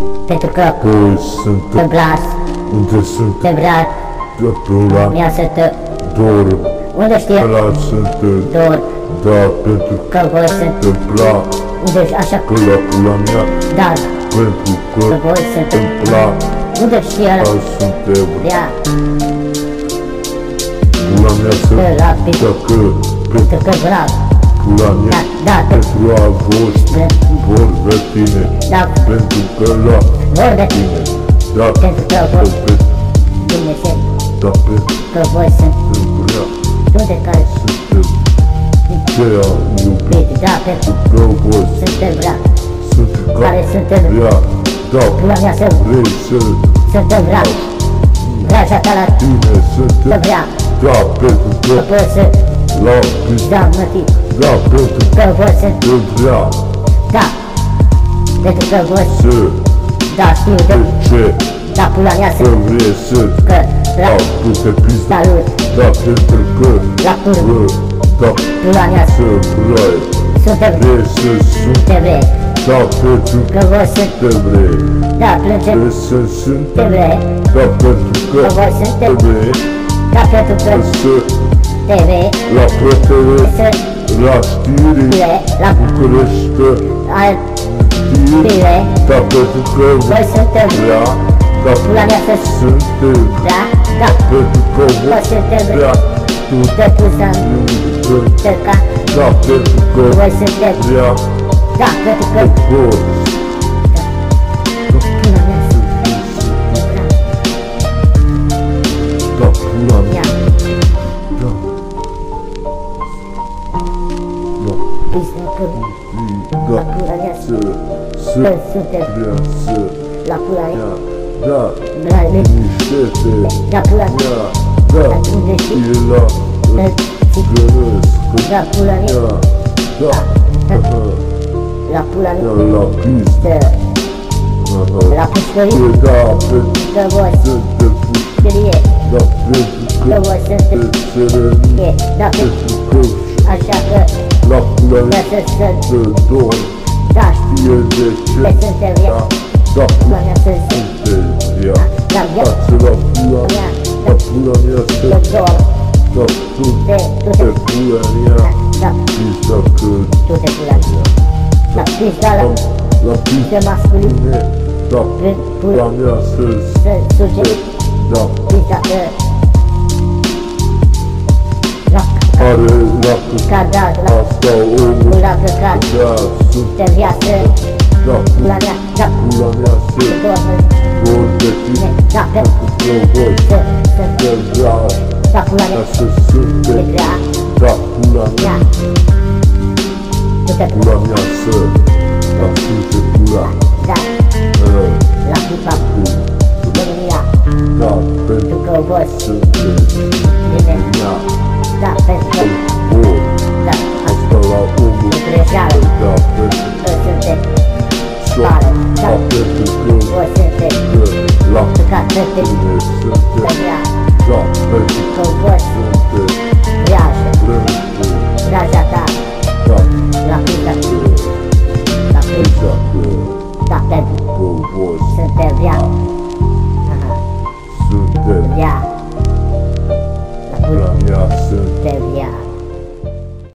Pentru că Voi sunteți te blas, unde sunt te vrea, pula mea să te dor. unde știe Ăla sunteți, dor, da, pentru că voi sunt că plac unde așa că la pula mea, dar pentru că că voi sunt îmi plac, unde știe ăla suntem vrea, pula mea să că rapid, dacă pentru că vreau, pula mea, da, pentru a voștri vorbe tine, da, pentru că la vorbe, tine, da, pentru că voi pe, Dumnezeu, da, pentru că voi sunt vrea, toate care suntem ce am iubit, iubit, da, pentru că voi suntem vrea, sunt care suntem vrea, da, pula mea să vrei să suntem vrea, vrea să la tine, să suntem, vrea, da, pentru că că pot să la pizda, da mătii, da, pentru că voi sunt, că vrea da, pentru că voi, să, da, știu de, ce, da, pula mea că să, vrei să, că, da, la, du-te pizda, salut, da, pentru că, la curvă, da, pula mea să vrei, suntem, vrei să sunt, te vrei, da, pentru că voi sunt, te vrei, da, plângem, vrei să sunt, te vrei, da, pentru că că voi te suntem, vrei, da, pentru că să, te vrei, la fratele, să la știri, vrei, la București, al știri, vrei, da, pentru că voi suntem, vrea, da, pula mea să suntem, da, da, pentru că voi suntem, vrea, tu te pusă iubă, tăca, da, pentru că voi suntem, vrea, da, pentru că, vor, pula mea să vrea, da, pula mea, ia, da, da, pizda, că, da, la pula mea să, să, că suntem, vrea, să, la pula mea, da, la niște-te, la pula mea, da, unde știi, e la, că, gărăsc, la pula mea, da, la pula da, mea, la pizda, la pușcărie, da, pentru că voi suntem scrie, da, pentru că că voi suntem, te sereni, da, pentru că așa că, la pula că mea să, te dor, da, știe de ce, că suntem da, ea, da, pula mea să sunteți ea, la da, viață, să la pula, mea, la pula mea că să, doar, da, tu te, tu te te, pula mea, da, pizda că, tu te pula mea, la pizda la, la pizda de masculin, mea, da, prin pula pula, mea să, să suge, da, pizda că, la are la cadat, la asta omul, pula căcat, da, sunt, de viață, da, pula mea, da, pula mea să, doar, vor de tine, da, că, eu voi, să, te vreau, da, pula ca mea, să te suntem, vrea, da, pula mea, ia, tu te pula mea să, da, sunte pula, da, la pipa, România, da, pentru pentru că voi sunteți bine, mea, da, pentru că, vor, da, asta la omul, greșeală, da, pentru că suntem să, pară, da, da, pentru că, voi suntem la căcat, suntem tine să suntem, vrea, da, pentru că voi sunteți viață, vrem